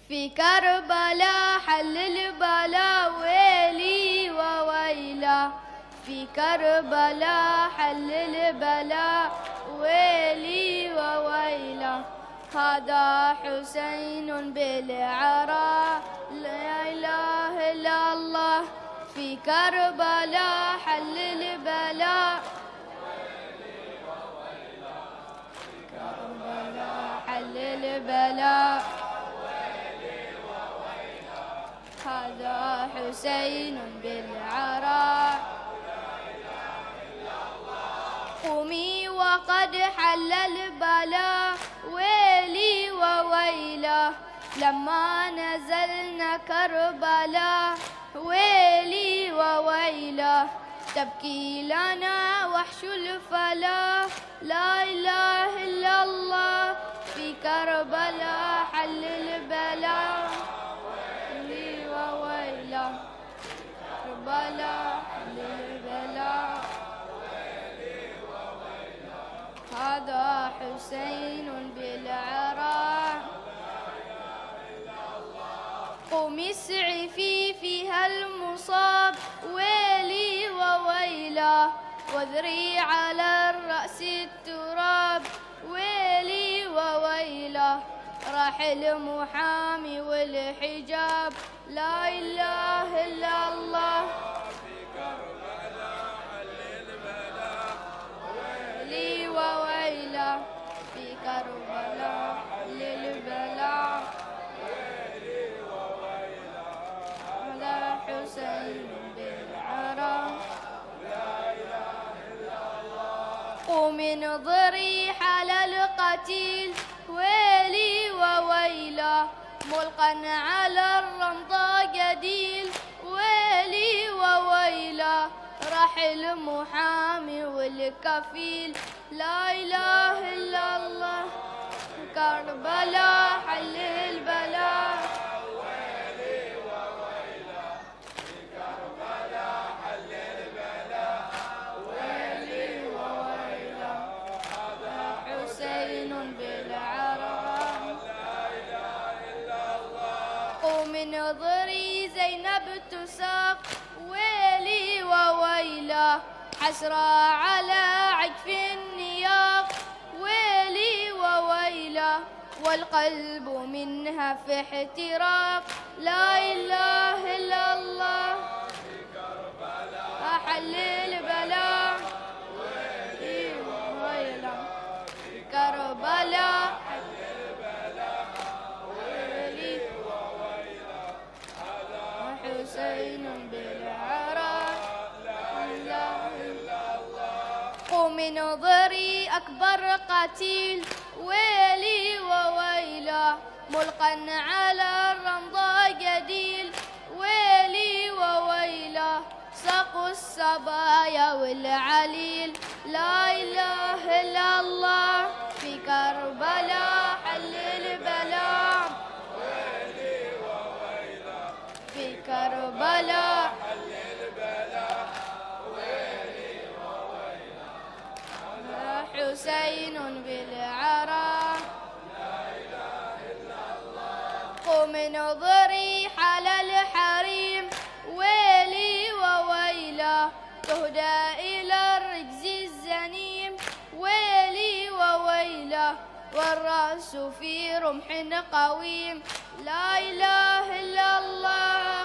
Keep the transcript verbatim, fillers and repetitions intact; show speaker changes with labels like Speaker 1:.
Speaker 1: في كربلاء حل البلاء ويلي وويله، في كربلاء حل البلاء ويلي وويله. هذا حسين بالعراء لا إله إلا الله، في كربلاء حل البلاء في كربلاء حل البلاء. هذا حسين بالعراء. قومي وقد حل البلاء ويلي وويله، لما نزلنا كربلاء ويلي وويله. تبكي لنا وحش الفلا لا إله إلا الله، في كربلاء حل البلاء ويلي وويله، كربلاء حل البلاء. هذا حسين بالعراء. قومي اسعفي فيها المصاب ويلي وويله، واذري على الرأس التراب ويلي وويله. راح المحامي والحجاب لا إله إلا الله، في كربلاء حل البلاء ويلي وويله، في كربلاء حل البلاء ويلي وويله. هذا حسين بالعراء لا إله إلا الله. قومي انظري حال القتيل ويلي وويله، ملقا على الرمضاء قديل ويلي وويله. راح المحامي والكفيل لا إله إلا الله، كربلاء حل البلاء ويلي وويله، في كربلاء حل البلاء ويلي وويله. هذا حسين بالعراء لا إله إلا الله. قومي انظري زينب تساق ويلي وويله، حسرى على عجف النياق ويلي وويله. والقلب منها في احتراق لا إله إلا الله، في كربلاء حل البلاء ويلي وويله، في كربلاء حل البلاء ويلي وويله. هذا حسين بالعراء لا إله إلا الله. قومي انظري أكبر قتيل ويلي وويله، ملقا على الرمضاء قديل ويلي وويله. ساقوا الصبايا والعليل لا إله إلا الله، في كربلاء حل البلاء ويلي وويله، في كربلاء حل البلاء ويلي وويله. هذا حسين بالعراء لا إله إلا الله. قومي انظري حال الحريم ويلي وويله، تهدى إلى الرجز الزنيم ويلي وويله. والرأس في رمح قويم لا إله إلا الله،